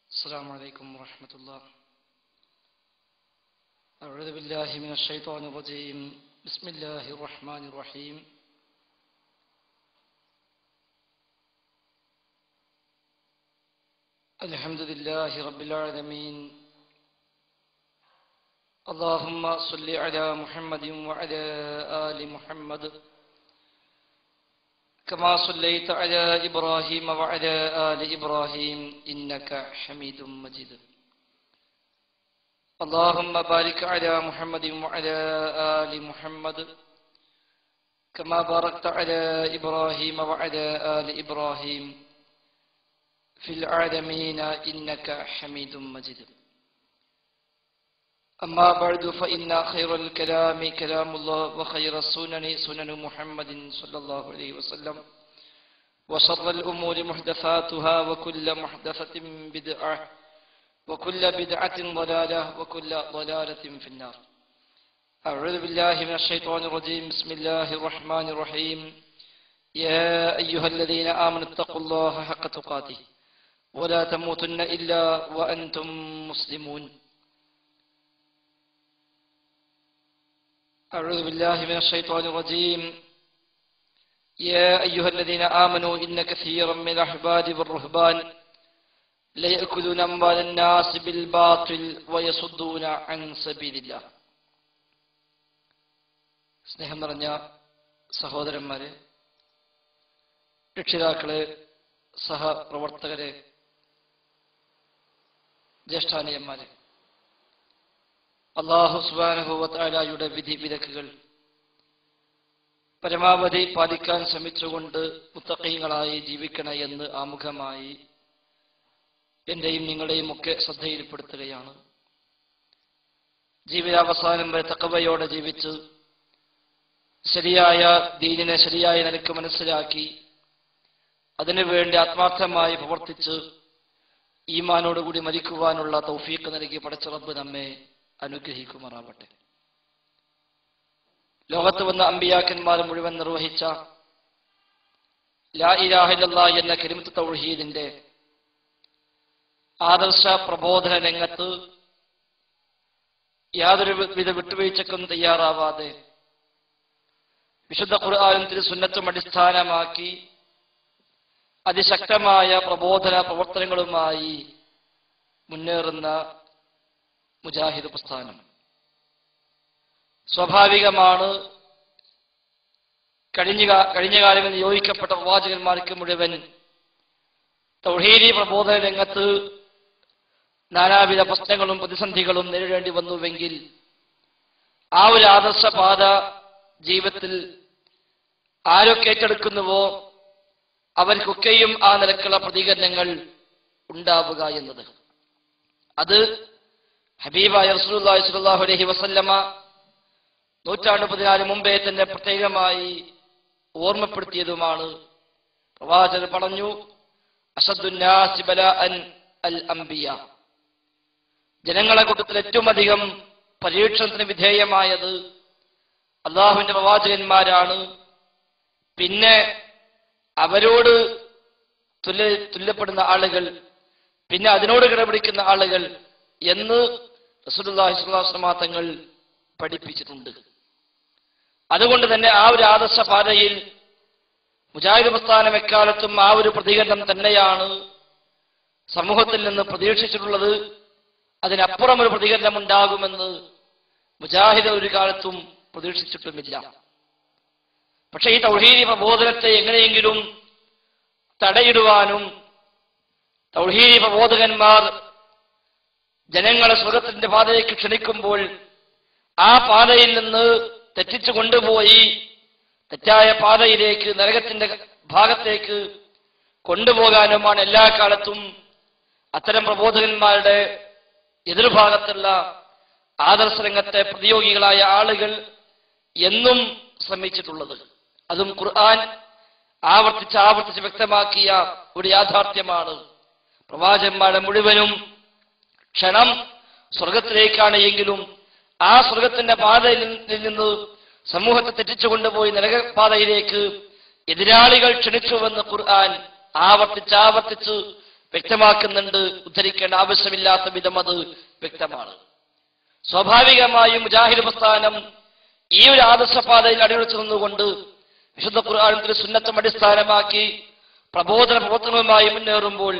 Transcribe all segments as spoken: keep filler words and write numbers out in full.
السلام عليكم ورحمة الله. أعوذ بالله من الشيطان الرجيم. بسم الله الرحمن الرحيم. الحمد لله رب العالمين. اللهم صل على محمد وعلى آل محمد كما صليت على إبراهيم وعلى آل إبراهيم إنك حميد مجيد. اللهم بارك على محمد وعلى آل محمد كما باركت على إبراهيم وعلى آل إبراهيم في العالمين إنك حميد مجيد. أما بعد فإن خير الكلام كلام الله وخير السنن سنن محمد صلى الله عليه وسلم وشر الأمور محدثاتها وكل محدثة بدعة وكل بدعة ضلالة وكل ضلالة في النار. أعوذ بالله من الشيطان الرجيم. بسم الله الرحمن الرحيم. يا أيها الذين آمنوا اتقوا الله حق تقاته ولا تموتن إلا وأنتم مسلمون. أعوذ بالله من الشيطان الرجيم. يا أيها الذين آمنوا إن كثيرا من الأحبار والرهبان ليأكلون أموال الناس بالباطل ويصدون عن سبيل الله. സ്നേഹം നിറഞ്ഞ സഹോദരന്മാരെ, രക്ഷിതാക്കളെ, സഹപ്രവർത്തകരെ, ജ്യേഷ്ഠാനിയന്മാരെ, അല്ലാഹു സുബ്ഹാനഹു വ തആലയുടെ വിധി വിലക്കുകൾ പരമാവധി പാലിക്കാൻ ശ്രമിച്ചുകൊണ്ട് മുത്തഖീങ്ങളായി ജീവിക്കണ എന്ന് ആമുഖമായി എന്റെയും നിങ്ങളെയും ഒക്കെ ശ്രദ്ധയിൽപ്പെടുത്തുകയാണ്. ജീവിതാവസാനം വരെ തഖ്വയോടെ ജീവിച്ച് ശരിയായ ദീനിനെ ശരിയായ നിലക്ക് മനസ്സിലാക്കി അതിനുവേണ്ടി ആത്മാർത്ഥമായി പ്രവർത്തിച്ച് ഈമാനോടുകൂടി മരിക്കുവാനുള്ള തൗഫീഖ് നൽകി പടച്ച റബ്ബ് നമ്മെ അനുഗ്രഹിക്കുമാറാവട്ടെ. ലോകത്ത് വന്ന അമ്പിയാക്കന്മാർ മുഴുവൻ നിർവഹിച്ച ലാ ഇലാഹ ഇല്ലല്ലാഹ് എന്ന കലിമത്ത് തൗഹീദിന്റെ ആദർശ പ്രബോധന രംഗത്ത് യാതൊരു വിധ വിട്ടുവീഴ്ചക്കും തയ്യാറാവാതെ വിശുദ്ധ ഖുർആനും തിരുസുന്നത്തും അടിസ്ഥാനമാക്കി അതിശക്തമായ പ്രബോധന പ്രവർത്തനങ്ങളുമായി മുന്നേറുന്ന മുജാഹിദ് പ്രസ്ഥാനം. സ്വാഭാവികമാണ്, കഴിഞ്ഞ കഴിഞ്ഞ കാലങ്ങളിൽ നിയോഗിക്കപ്പെട്ട പ്രവാചകന്മാർക്ക് മുഴുവൻ തൗഹീദി പ്രബോധന രംഗത്ത് നാനാവിധ പ്രശ്നങ്ങളും പ്രതിസന്ധികളും നേരിടേണ്ടി വന്നുവെങ്കിൽ ആ ഒരു ആദർശപാത ജീവിതത്തിൽ ആരൊക്കെ ഏറ്റെടുക്കുന്നുവോ അവർക്കൊക്കെയും ആ നിലക്കുള്ള പ്രതികരണങ്ങൾ ഉണ്ടാവുക എന്നത്, അത് ഹബീബായ റസൂലുള്ളാഹി സ്വല്ലല്ലാഹു അലൈഹി വസല്ലമ നൂറ്റാണ്ട് പതിനാല് മുമ്പേ തന്നെ പ്രത്യേകമായി ഓർമ്മപ്പെടുത്തിയതുമാണ്. പ്രവാചകർ പറഞ്ഞു, അശദ്ദുന്നാസി ബലാഅൻ അൽ അംബിയ, ജനങ്ങളെ കൂട്ടത്തിൽ ഏറ്റവും അധികം പരീക്ഷണത്തിന് വിധേയമായത് അള്ളാഹുവിന്റെ പ്രവാചകന്മാരാണ്. പിന്നെ അവരോട് തുല്യ തുല്യപ്പെടുന്ന ആളുകൾ, പിന്നെ അതിനോട് കിടപിടിക്കുന്ന ആളുകൾ എന്ന് റസൂലുള്ളാഹി സ്വല്ലല്ലാഹു അലൈഹി വസല്ലം തങ്ങൾ പഠിപ്പിച്ചിട്ടുണ്ട്. അതുകൊണ്ട് തന്നെ ആ ഒരു ആദർശ പാതയിൽ മുജാഹിദ് പ്രസ്ഥാനം എക്കാലത്തും ആ ഒരു പ്രതികരണം തന്നെയാണ് സമൂഹത്തിൽ നിന്ന് പ്രതീക്ഷിച്ചിട്ടുള്ളത്. അതിനപ്പുറം ഒരു പ്രതികരണം ഉണ്ടാകുമെന്ന് മുജാഹിദ് ഒരു കാലത്തും പ്രതീക്ഷിച്ചിട്ടുമില്ല. പക്ഷേ ഈ തൗഹീദി പ്രബോധനത്തെ എങ്ങനെയെങ്കിലും തടയിടുവാനും തൗഹീദി പ്രബോധകന്മാർ ജനങ്ങളെ സ്വർഗത്തിന്റെ പാതയിലേക്ക് ക്ഷണിക്കുമ്പോൾ ആ പാതയിൽ നിന്ന് തെറ്റിച്ചു കൊണ്ടുപോയി തെറ്റായ പാതയിലേക്ക്, നരകത്തിന്റെ ഭാഗത്തേക്ക് കൊണ്ടുപോകാനുമാണ് എല്ലാ കാലത്തും അത്തരം പ്രബോധകന്മാരുടെ എതിർഭാഗത്തുള്ള ആദർശ രംഗത്തെ പ്രതിയോഗികളായ ആളുകൾ എന്നും ശ്രമിച്ചിട്ടുള്ളത്. അതും ഖുർആൻ ആവർത്തിച്ച് ആവർത്തിച്ച് വ്യക്തമാക്കിയ ഒരു യാഥാർത്ഥ്യമാണ്. പ്രവാചകന്മാരുടെ മുഴുവനും ക്ഷണം സ്വർഗത്തിലേക്കാണ് എങ്കിലും ആ സ്വർഗത്തിന്റെ പാതയിൽ നിന്ന് സമൂഹത്തെ തെറ്റിച്ചുകൊണ്ടുപോയി നരകപാതയിലേക്ക് എതിരാളികൾ ക്ഷണിച്ചുവെന്ന് ഖുർആൻ ആവർത്തിച്ച് ആവർത്തിച്ച് വ്യക്തമാക്കുന്നുണ്ട്. ഉദ്ധരിക്കേണ്ട ആവശ്യമില്ലാത്ത വിധം അത് വ്യക്തമാണ്. സ്വാഭാവികമായും മുജാഹിദ് പ്രസ്ഥാനം ഈ ഒരു ആദർശപാതയിൽ അടിയുറച്ചു നിന്നുകൊണ്ട് വിശുദ്ധ ഖുർആനിലെ സുന്നത്തും അടിസ്ഥാനമാക്കി പ്രബോധന പ്രവർത്തനവുമായി മുന്നേറുമ്പോൾ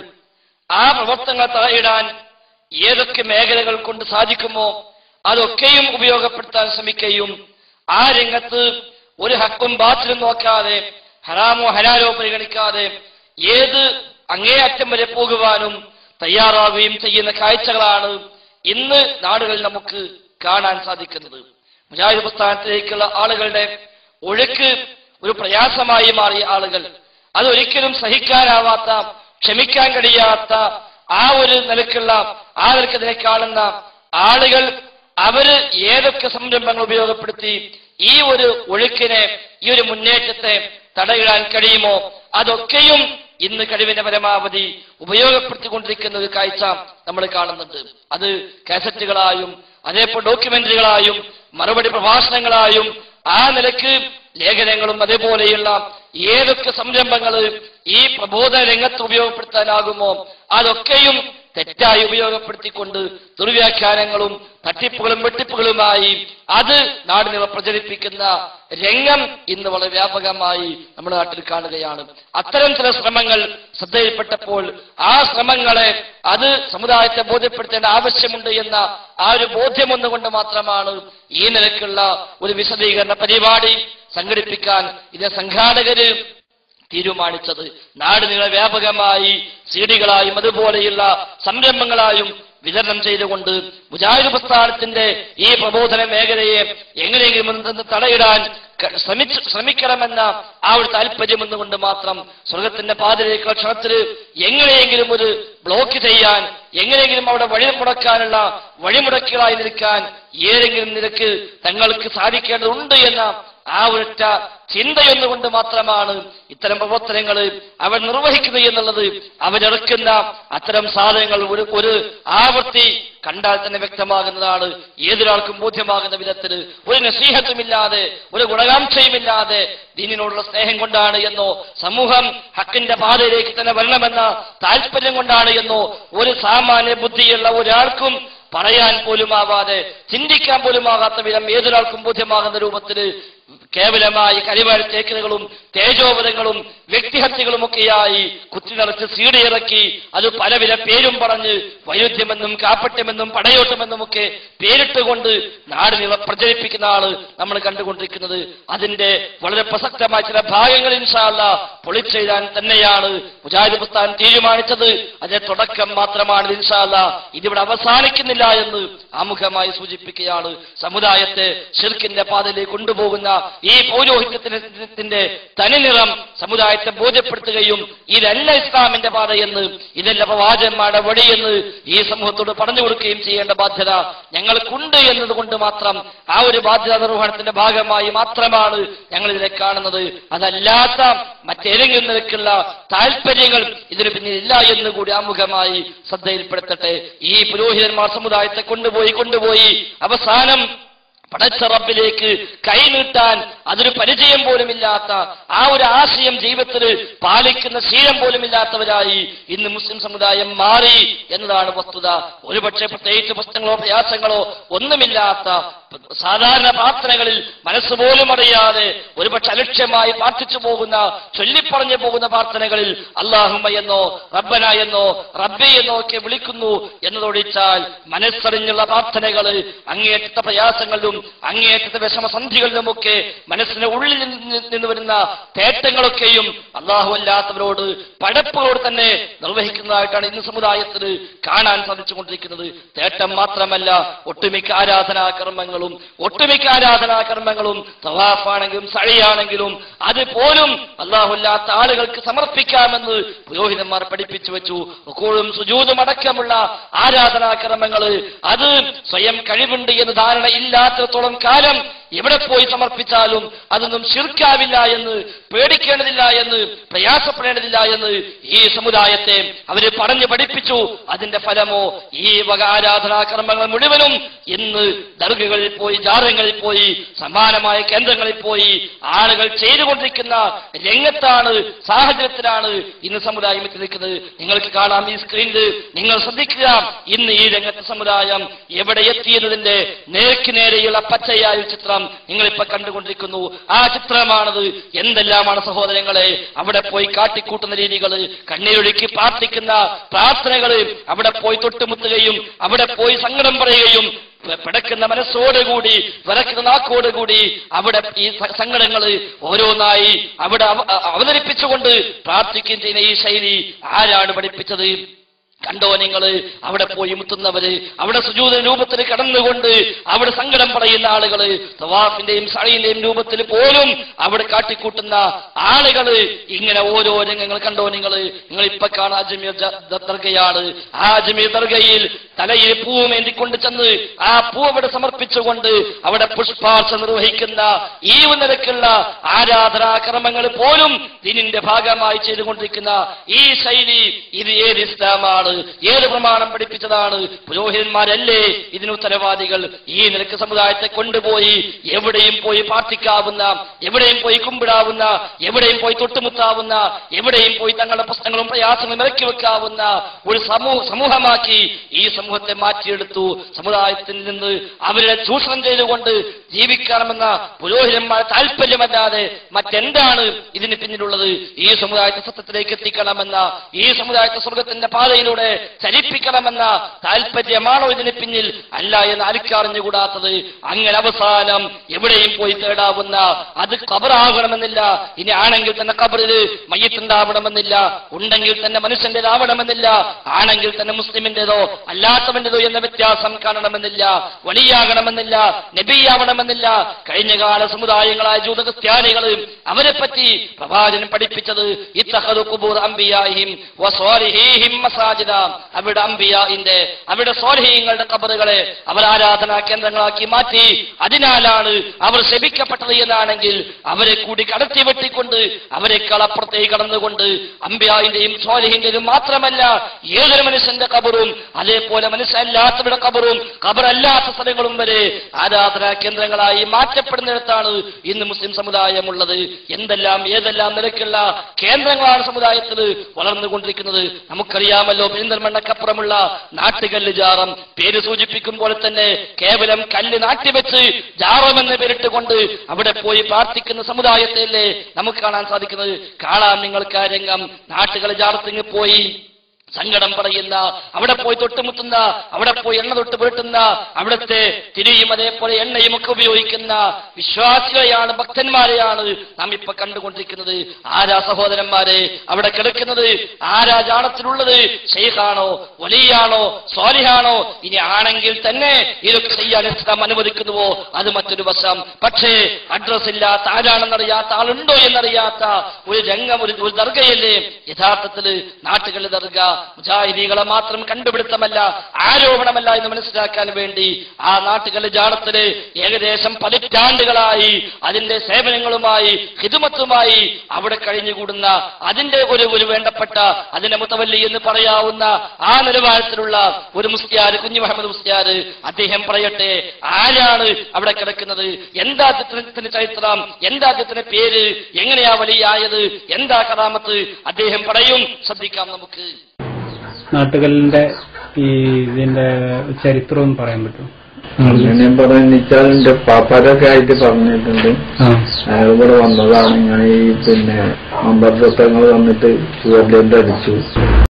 ആ പ്രവർത്തനങ്ങൾ തടയിടാൻ ഏതൊക്കെ മേഖലകൾ കൊണ്ട് സാധിക്കുമോ അതൊക്കെയും ഉപയോഗപ്പെടുത്താൻ ശ്രമിക്കുകയും ആ രംഗത്ത് ഒരു ഹക്കും ബാത്തിലും നോക്കാതെ ഹറാമോ ഹലാലോ പരിഗണിക്കാതെ ഏത് അങ്ങേയറ്റം വരെ പോകുവാനും തയ്യാറാവുകയും ചെയ്യുന്ന കാഴ്ചകളാണ് ഇന്ന് നാടുകളിൽ നമുക്ക് കാണാൻ സാധിക്കുന്നത്. മുജാഹിദ് പ്രസ്ഥാനത്തിലേക്കുള്ള ആളുകളുടെ ഒഴുക്ക് ഒരു പ്രയാസമായി മാറിയ ആളുകൾ, അതൊരിക്കലും സഹിക്കാനാവാത്ത, ക്ഷമിക്കാൻ കഴിയാത്ത ആ ഒരു നിലക്കുള്ള ആ നിലക്കതിനെ കാണുന്ന ആളുകൾ അവര് ഏതൊക്കെ സംരംഭങ്ങൾ ഉപയോഗപ്പെടുത്തി ഈ ഒരു ഒഴുക്കിനെ, ഈ ഒരു മുന്നേറ്റത്തെ തടയിടാൻ കഴിയുമോ അതൊക്കെയും ഇന്ന് കഴിവിന്റെ പരമാവധി ഉപയോഗപ്പെടുത്തിക്കൊണ്ടിരിക്കുന്ന ഒരു കാഴ്ച നമ്മൾ കാണുന്നുണ്ട്. അത് കാസറ്റുകളായും അതേപോലെ ഡോക്യുമെന്ററികളായും മറുപടി പ്രഭാഷണങ്ങളായും ആ നിലക്ക് ലേഖനങ്ങളും അതേപോലെയുള്ള ഏതൊക്കെ സംരംഭങ്ങൾ ഈ പ്രബോധന രംഗത്ത് ഉപയോഗപ്പെടുത്താനാകുമോ അതൊക്കെയും തെറ്റായി ഉപയോഗപ്പെടുത്തിക്കൊണ്ട് ദുർവ്യാഖ്യാനങ്ങളും തട്ടിപ്പുകളും വെട്ടിപ്പുകളുമായി അത് നാടിനെ പ്രചരിപ്പിക്കുന്ന രംഗം ഇന്ന് വളരെ വ്യാപകമായി നമ്മുടെ നാട്ടിൽ കാണുകയാണ്. അത്തരം ചില ശ്രമങ്ങൾ ശ്രദ്ധയിൽപ്പെട്ടപ്പോൾ ആ ശ്രമങ്ങളെ അത് സമുദായത്തെ ബോധ്യപ്പെടുത്തേണ്ട ആവശ്യമുണ്ട് എന്ന ആ ഒരു ബോധ്യം ഒന്നുകൊണ്ട് മാത്രമാണ് ഈ നിലക്കുള്ള ഒരു വിശദീകരണ പരിപാടി സംഘടിപ്പിക്കാൻ ഇതിന്റെ സംഘാടകര് തീരുമാനിച്ചത്. നാട് നീളെ വ്യാപകമായി സീഡികളായും അതുപോലെയുള്ള സംരംഭങ്ങളായും വിതരണം ചെയ്തുകൊണ്ട് മുജാഹിദ് പ്രസ്ഥാനത്തിന്റെ ഈ പ്രബോധന മേഖലയെ എങ്ങനെയെങ്കിലും തടയിടാൻ ശ്രമിച്ച് ശ്രമിക്കണമെന്ന ആ ഒരു താല്പര്യം എന്നുകൊണ്ട് മാത്രം സ്വർഗത്തിന്റെ പാതയിലേക്കുള്ള ക്ഷണത്തിൽ എങ്ങനെയെങ്കിലും ഒരു ബ്ലോക്ക് ചെയ്യാൻ, എങ്ങനെയെങ്കിലും അവിടെ വഴിമുടക്കാനുള്ള വഴിമുടക്കുകളായി നിൽക്കാൻ ഏതെങ്കിലും നിലക്ക് തങ്ങൾക്ക് സാധിക്കേണ്ടതുണ്ട് എന്ന ആ ഒരൊറ്റ ചിന്തയൊന്നുകൊണ്ട് മാത്രമാണ് ഇത്തരം പ്രവർത്തനങ്ങൾ അവർ നിർവഹിക്കുന്നത് എന്നുള്ളത് അവരിറക്കുന്ന അത്തരം സാധനങ്ങൾ ഒരു ഒരു ആവർത്തി കണ്ടാൽ തന്നെ വ്യക്തമാകുന്നതാണ്. ഏതൊരാൾക്കും ബോധ്യമാകുന്ന വിധത്തിൽ ഒരു നസീഹത്തുമില്ലാതെ ഒരു ഗുണകാംക്ഷയുമില്ലാതെ ദീനിനോടുള്ള സ്നേഹം കൊണ്ടാണ് എന്നോ സമൂഹം ഹക്കിന്റെ പാതയിലേക്ക് തന്നെ വരണമെന്ന താല്പര്യം കൊണ്ടാണ് എന്നോ ഒരു സാമാന്യ ബുദ്ധിയുള്ള ഒരാൾക്കും പറയാൻ പോലുമാവാതെ ചിന്തിക്കാൻ പോലുമാകാത്ത വിധം ഏതൊരാൾക്കും ബോധ്യമാകുന്ന രൂപത്തിൽ കേവലമായി കരിവാഴ്ചേക്കലുകളും തേജോവധങ്ങളും വ്യക്തിഹത്യകളുമൊക്കെയായി കുത്തിനിറച്ച് സീഡിയിറക്കി അത് പലവിധ പേരും പറഞ്ഞ് വൈരുദ്ധ്യമെന്നും കാപ്പട്യമെന്നും പടയോട്ടമെന്നുമൊക്കെ പേരിട്ടുകൊണ്ട് നാടിനെ പ്രചരിപ്പിക്കുന്ന ആള് നമ്മൾ കണ്ടുകൊണ്ടിരിക്കുന്നത്. അതിന്റെ വളരെ പ്രസക്തമായ ചില ഭാഗങ്ങൾ ഇൻഷാ അല്ലാഹ് പൊളിച്ചെഴുതാൻ തന്നെയാണ് മുജാഹിദ് പ്രസ്ഥാനം തീരുമാനിച്ചത്. അതിന്റെ തുടക്കം മാത്രമാണ് ഇൻഷാ അല്ലാഹ്. ഇതിവിടെ അവസാനിക്കുന്നില്ല എന്ന് ആമുഖമായി സൂചിപ്പിക്കുകയാണ്. സമുദായത്തെ ശിർക്കിന്റെ പാതയിലേക്ക് കൊണ്ടുപോകുന്ന ഈ പൗരോഹിത്യത്തിന്റെ തനിനിറം സമുദായത്തെ ബോധ്യപ്പെടുത്തുകയും ഇതല്ല ഇസ്ലാമിന്റെ പാതയെന്ന്, ഇതല്ല പ്രവാചകന്മാരുടെ വഴിയെന്ന് ഈ സമൂഹത്തോട് പറഞ്ഞു കൊടുക്കുകയും ചെയ്യേണ്ട ബാധ്യത ഞങ്ങൾക്കുണ്ട് എന്നതുകൊണ്ട് മാത്രം ആ ഒരു ബാധ്യത നിർവഹണത്തിന്റെ ഭാഗമായി മാത്രമാണ് ഞങ്ങൾ ഇതിനെ കാണുന്നത്. അതല്ലാത്ത മറ്റേതെങ്കിലും നിലക്കുള്ള താല്പര്യങ്ങൾ ഇതിന് പിന്നിലില്ല എന്ന് കൂടി ആമുഖമായി ശ്രദ്ധയിൽപ്പെടുത്തട്ടെ. ഈ പുരോഹിതന്മാർ സമുദായത്തെ കൊണ്ടുപോയി കൊണ്ടുപോയി അവസാനം പടച്ച റബ്ബിലേക്ക് കൈനീട്ടാൻ അതൊരു പരിചയം പോലുമില്ലാത്ത ആ ഒരു ആശയം ജീവിതത്തിൽ പാലിക്കുന്ന ശീലം പോലുമില്ലാത്തവരായി ഇന്ന് മുസ്ലിം സമുദായം മാറി എന്നതാണ് വസ്തുത. ഒരുപക്ഷെ പ്രത്യേകിച്ച് പ്രശ്നങ്ങളോ പ്രയാസങ്ങളോ ഒന്നുമില്ലാത്ത സാധാരണ പ്രാർത്ഥനകളിൽ മനസ്സുപോലും അറിയാതെ ഒരുപക്ഷെ അലക്ഷ്യമായി പ്രാർത്ഥിച്ചു പോകുന്ന ചൊല്ലിപ്പറഞ്ഞു പോകുന്ന പ്രാർത്ഥനകളിൽ അല്ലാഹുമ്മ എന്നോ റബ്ബന എന്നോ റബ്ബി എന്നോ ഒക്കെ വിളിക്കുന്നു എന്നതൊഴിച്ചാൽ മനസ്സറിഞ്ഞുള്ള പ്രാർത്ഥനകൾ അങ്ങേറ്റത്തെ പ്രയാസങ്ങളിലും അങ്ങേറ്റത്തെ വിഷമസന്ധികളിലുമൊക്കെ മനസ്സിന്റെ ഉള്ളിൽ നിന്ന് വരുന്ന തേട്ടങ്ങളൊക്കെയും അല്ലാഹു അല്ലാത്തവരോട് പടപ്പുകളോട് തന്നെ നിർവഹിക്കുന്നതായിട്ടാണ് ഇന്ന് സമുദായത്തിൽ കാണാൻ സാധിച്ചുകൊണ്ടിരിക്കുന്നത്. തേട്ടം മാത്രമല്ല, ഒട്ടുമിക്ക ആരാധനാകർമ്മങ്ങൾ ഒട്ടുമിക്ക ആരാധനാകർമ്മങ്ങളും തവാഫാണെങ്കിലും സഴിയാണെങ്കിലും അതുപോലും അല്ലാഹുല്ലാത്ത ആളുകൾക്ക് സമർപ്പിക്കാമെന്ന് പുരോഹിതന്മാർ പഠിപ്പിച്ചു വെച്ചു. റുകൂഉം സുജൂദും അടക്കമുള്ള ആരാധനാകർമ്മങ്ങൾ അത് സ്വയം കഴിവുണ്ട് എന്ന് ധാരണ ഇല്ലാത്തിടത്തോളം കാലം എവിടെ പോയി സമർപ്പിച്ചാലും അതൊന്നും ശിർക്കാവില്ല എന്ന്, പേടിക്കേണ്ടതില്ല എന്ന്, പ്രയാസപ്പെടേണ്ടതില്ല എന്ന് ഈ സമുദായത്തെ അവര് പറഞ്ഞു പഠിപ്പിച്ചു. അതിന്റെ ഫലമോ ഈ വക ആരാധനാകർമ്മങ്ങൾ മുഴുവനും ഇന്ന് ദർഗകളിൽ പോയി, ജാറങ്ങളിൽ പോയി, സമാനമായ കേന്ദ്രങ്ങളിൽ പോയി ആളുകൾ ചെയ്തുകൊണ്ടിരിക്കുന്ന രംഗത്താണ്, സാഹചര്യത്തിലാണ് ഇന്ന് സമുദായം എത്തി നിൽക്കുന്നത്. നിങ്ങൾക്ക് കാണാം ഈ സ്ക്രീനിൽ, നിങ്ങൾ ശ്രദ്ധിക്കുക, ഇന്ന് ഈ രംഗത്തെ സമുദായം എവിടെ എത്തിയതിന്റെ നേർക്ക് നേരെയുള്ള പച്ചയായ ചിത്രം നിങ്ങളിപ്പോ കണ്ടുകൊണ്ടിരിക്കുന്നു. ആ ചിത്രമാണത്. എന്തെല്ലാമാണ് സഹോദരങ്ങളെ അവിടെ പോയി കാട്ടിക്കൂട്ടുന്ന രീതികൾ, കണ്ണീരൊഴുക്കി പ്രാർത്ഥിക്കുന്ന പ്രാർത്ഥനകൾ, അവിടെ പോയി തൊട്ടുമുത്തുകയും അവിടെ പോയി സങ്കടം പറയുകയും പിടക്കുന്ന മനസ്സോടുകൂടി, വിറക്കുന്ന നാക്കോടുകൂടി അവിടെ ഈ സങ്കടങ്ങൾ ഓരോന്നായി അവിടെ അവതരിപ്പിച്ചുകൊണ്ട് പ്രാർത്ഥിക്കുകയും ചെയ്യുന്ന ഈ ശൈലി ആരാണ് പഠിപ്പിച്ചത്? കണ്ടോ നിങ്ങൾ? അവിടെ പോയി മുത്തുന്നവര്, അവിടെ സുജൂദ രൂപത്തിൽ കടന്നുകൊണ്ട് അവിടെ സങ്കടം പറയുന്ന ആളുകള്, തവാഫിന്റെയും സഅയിന്റെയും രൂപത്തിൽ പോലും അവിടെ കാട്ടിക്കൂട്ടുന്ന ആളുകള്, ഇങ്ങനെ ഓരോ രംഗങ്ങൾ കണ്ടോ നിങ്ങൾ? നിങ്ങൾ ഇപ്പൊ കാണാൻ അജ്മീർ ദർഗയാണ്. ആ അജ്മീർ ദർഗയിൽ തലയിൽ പൂവേന്തിക്കൊണ്ട് ചെന്ന് ആ പൂ അവിടെ സമർപ്പിച്ചുകൊണ്ട് അവിടെ പുഷ്പാർച്ച നിർവഹിക്കുന്ന ഈ നിരക്കുള്ള ആരാധനാക്രമങ്ങൾ പോലും ദീനിന്റെ ഭാഗമായി ചെയ്തുകൊണ്ടിരിക്കുന്ന ഈ ശൈലി, ഇത് ഏത് ഇസ്ലാമാണ്? ഏത് പ്രമാണം പഠിപ്പിച്ചതാണ്? പുരോഹിതന്മാരല്ലേ ഇതിന് ഉത്തരവാദികൾ? ഈ നിരക്ക് സമുദായത്തെ കൊണ്ടുപോയി എവിടെയും പോയി പ്രാർത്ഥിക്കാവുന്ന, എവിടെയും പോയി കുമ്പിടാവുന്ന, എവിടെയും പോയി തൊട്ടുമുത്താവുന്ന, എവിടെയും പോയി തങ്ങളുടെ പ്രശ്നങ്ങളും പ്രയാസങ്ങളും ഇറക്കി വെക്കാവുന്ന ഒരു സമൂഹ സമൂഹമാക്കി ഈ സമൂഹത്തെ മാറ്റിയെടുത്തു. സമുദായത്തിൽ നിന്ന് അവരെ ചൂഷണം ചെയ്തുകൊണ്ട് ജീവിക്കണമെന്ന പുരോഹിതന്മാർ താല്പര്യമല്ലാതെ മറ്റെന്താണ് ഇതിന് പിന്നിലുള്ളത്? ഈ സമുദായത്തെ സത്യത്തിലേക്ക് എത്തിക്കണമെന്ന, ഈ സമുദായത്തെ സ്വർഗത്തിന്റെ പാതയിലൂടെ ചലിപ്പിക്കണമെന്ന താല്പര്യമാണോ ഇതിന് പിന്നിൽ? അല്ല എന്ന് ആർക്കറിഞ്ഞുകൂടാത്തത്. അങ്ങനെ അവസാനം എവിടെയും പോയി തേടാവുന്ന, അത് ഖബറാകണമെന്നില്ല, ഇനി ആണെങ്കിൽ തന്നെ ഖബറിൽ മയ്യിത്തുണ്ടാവണമെന്നില്ല, ഉണ്ടെങ്കിൽ തന്നെ മനുഷ്യന്റേതാവണമെന്നില്ല, ആണെങ്കിൽ തന്നെ മുസ്ലിമിന്റേതോ അല്ലാത്തവന്റേതോ എന്ന വ്യത്യാസം കാണണമെന്നില്ല, വലിയാകണമെന്നില്ല, നബിയാവണമെന്നില്ല. കഴിഞ്ഞകാല സമുദായങ്ങളായ ജൂത ക്രിസ്ത്യാനികൾ അവരെ പറ്റി പ്രവാചകൻ പഠിപ്പിച്ചത് ഇത്തഖദു ഖുബൂർ അംബിയാഹിം വസ്വാലിഹീഹിം മസാജിദ, അവിടെ അംബിയാഇന്റെ, അവിടെ സ്വാലിഹീങ്ങളുടെ ഖബറുകളെ അവർ ആരാധനാ കേന്ദ്രങ്ങളാക്കി മാറ്റി. അതിനാലാണ് അവർ ശപിക്കപ്പെട്ടത് എന്നാണെങ്കിൽ അവരെ കൂടി കടത്തി വെട്ടിക്കൊണ്ട് അവരെക്കാൾ അപ്പുറത്തേക്ക് കടന്നുകൊണ്ട് അംബിയാഇന്റെയും സ്വാലിഹീന്റെയും മാത്രമല്ല ഏതൊരു മനുഷ്യന്റെ ഖബറും, അതേപോലെ മനുഷ്യല്ലാത്തവരുടെ ഖബറും, ഖബറല്ലാത്ത സ്ഥലങ്ങളും വരെ ആരാധനാ കേന്ദ്രങ്ങളായി മാറ്റപ്പെടുന്നിടത്താണ് ഇന്ന് മുസ്ലിം സമുദായമുള്ളത്. എന്തെല്ലാം ഏതെല്ലാം നിലയ്ക്കുള്ള കേന്ദ്രങ്ങളാണ് സമുദായത്തിൽ വളർന്നുകൊണ്ടിരിക്കുന്നത് നമുക്കറിയാമല്ലോ. പെരിന്തൽമണ്ണക്കപ്പുറമുള്ള നാട്ടുകല്ല് ജാറം പേര് സൂചിപ്പിക്കും പോലെ തന്നെ കേവലം കല്ല് നാട്ടിവെച്ച് ജാറമെന്ന് പേരിട്ടുകൊണ്ട് അവിടെ പോയി പ്രാർത്ഥിക്കുന്ന സമുദായത്തെയല്ലേ നമുക്ക് കാണാൻ സാധിക്കുന്നത്. കാണാം നിങ്ങൾക്ക് ആ രംഗം. നാട്ടുകൾ ജാറത്തിങ്ങ് പോയി സങ്കടം പറയുന്ന, അവിടെ പോയി തൊട്ടുമുട്ടുന്ന, അവിടെ പോയി എണ്ണ തൊട്ട് വീട്ടുന്ന, അവിടുത്തെ തിരിയും അതേപോലെ എണ്ണയും ഒക്കെ ഉപയോഗിക്കുന്ന വിശ്വാസികളെയാണ്, ഭക്തന്മാരെയാണ് നാം ഇപ്പൊ കണ്ടുകൊണ്ടിരിക്കുന്നത്. ആരാ സഹോദരന്മാരെ അവിടെ കിടക്കുന്നത്? ആരാ ജാണത്തിലുള്ളത്? ഷെയ്ഖാണോ, വലിയാണോ, സ്വാലിഹാണോ? ഇനി ആണെങ്കിൽ തന്നെ ഇതൊക്കെ ചെയ്യാൻ ഇസ്ലാം അനുവദിക്കുന്നുവോ അത് മറ്റൊരു വശം. പക്ഷേ അഡ്രസ് ഇല്ലാത്ത, ആരാണെന്നറിയാത്ത, ആളുണ്ടോ എന്നറിയാത്ത ഒരു രംഗം, ഒരു ദർഗയല്ലേ യഥാർത്ഥത്തിൽ നാട്ടുകളിലെ ദർഗ. മുജാഹിദീകളെ മാത്രം കണ്ടുപിടുത്തമല്ല, ആരോപണമല്ല എന്ന് മനസ്സിലാക്കാൻ വേണ്ടി ആ നാട്ടുകളിലെ ജാണത്തില് ഏകദേശം പതിറ്റാണ്ടുകളായി അതിന്റെ സേവനങ്ങളുമായി ഖിദ്മത്തുമായി അവിടെ കഴിഞ്ഞുകൂടുന്ന അതിന്റെ ഒരു ഒരു വേണ്ടപ്പെട്ട അതിന്റെ മുത്തവല്ലി എന്ന് പറയാവുന്ന ആ നിലവാരത്തിലുള്ള ഒരു മുസ്ലിയാർ, കുഞ്ഞു മുഹമ്മദ് മുസ്ലിയാർ, അദ്ദേഹം പറയട്ടെ ആരാണ് അവിടെ കിടക്കുന്നത്, എന്താ അദ്ദേഹത്തിന്റെ ചരിത്രം, എന്താ അദ്ദേഹത്തിന്റെ പേര്, എങ്ങനെയാ വലിയായത്, എന്താ കറാമത്ത്, അദ്ദേഹം പറയും. ശ്രദ്ധിക്കാം നമുക്ക്. നാട്ടുകളിന്റെ ഈ ഇതിന്റെ ചരിത്രം ഒന്ന് പറയാൻ പറ്റും? അങ്ങനെ പറഞ്ഞാൽ എന്റെ പാപ്പാരൊക്കെ ആയിട്ട് പറഞ്ഞിട്ടുണ്ട്. അയാൾ ഇവിടെ വന്നതാണ്. ഇങ്ങനെ ഈ പിന്നെ അമ്പർത്തങ്ങൾ വന്നിട്ട് ചുവരിലേന്റെ അടിച്ചു.